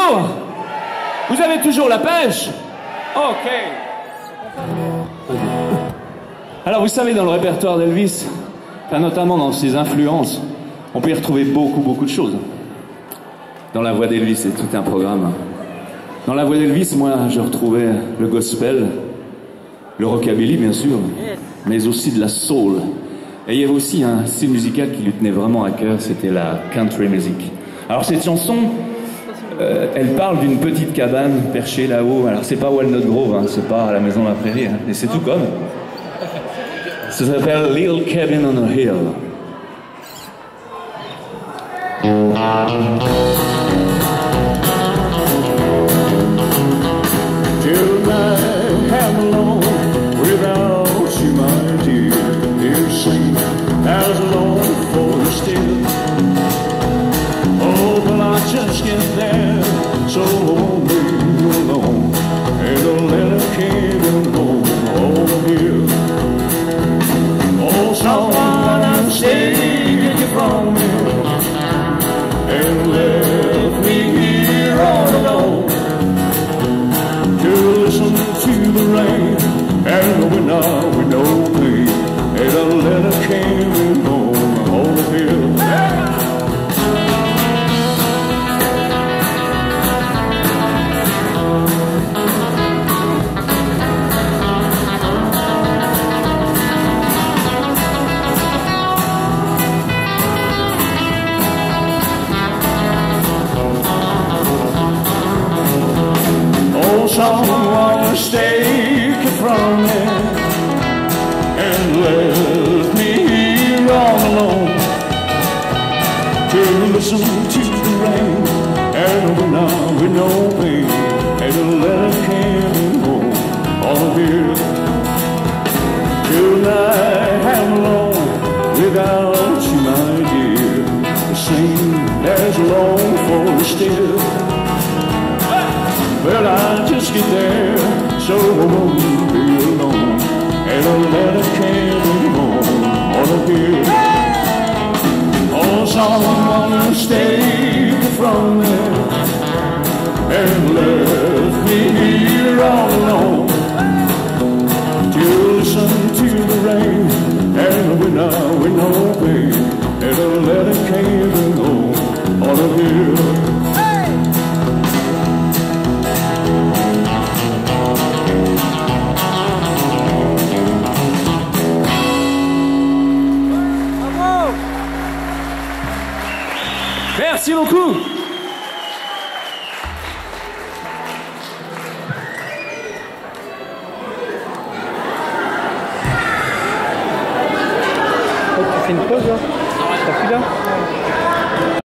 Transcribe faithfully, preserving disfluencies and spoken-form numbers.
toujours? Vous avez toujours la pêche? Ok. Alors vous savez, dans le répertoire d'Elvis, enfin, notamment dans ses influences, on peut y retrouver beaucoup, beaucoup de choses. Dans la voix d'Elvis, c'est tout un programme. Dans la voix d'Elvis, moi, je retrouvais le gospel, le rockabilly, bien sûr, mais aussi de la soul. Et il y avait aussi un style musical qui lui tenait vraiment à cœur, c'était la country music. Alors cette chanson, euh, elle parle d'une petite cabane perchée là-haut. Alors c'est pas Walnut Grove, hein, c'est pas la maison de la prairie, hein, mais c'est tout comme. Ça s'appelle Little Cabin on a Hill. Tonight I'm alone without you, my dear. You see, as alone for still. Oh, but I just get there, so won't be alone. And a little cabin home over here. Oh, someone has taken from me and left me here all alone to listen to the rain and when I with no pain and a little cabin home on the hill. Someone has taken from me and left me here all alone to listen to the rain and when I'm with no pain and a letter came home on here. Tonight I'm alone without you, my dear, the same as alone for still. Well, I just get there, so I won't be alone. And a letter can't be home on a hill. Oh, someone has taken from me and left me here all alone to listen to the rain and when I with no pain. And a letter can't be home on a hill. Merci beaucoup. Tu fais une pause là? T'as plus là?